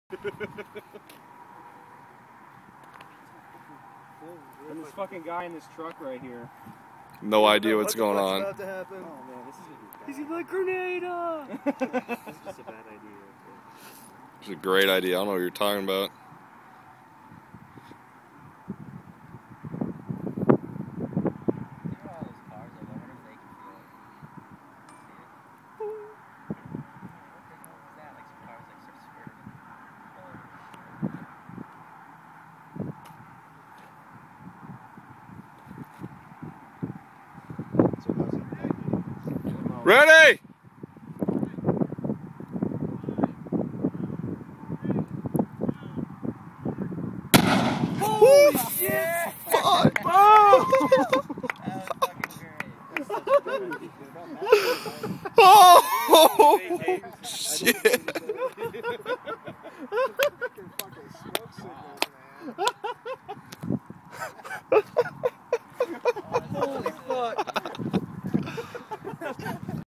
And this fucking guy in this truck right here. No idea what's going on. About to happen? Oh man, this is He's like grenade! This is just a bad idea. It's a great idea. I don't know what you're talking about. Ready! Holy shit! Fuck! Oh! Oh! Shit! Fucking smoke signals, man.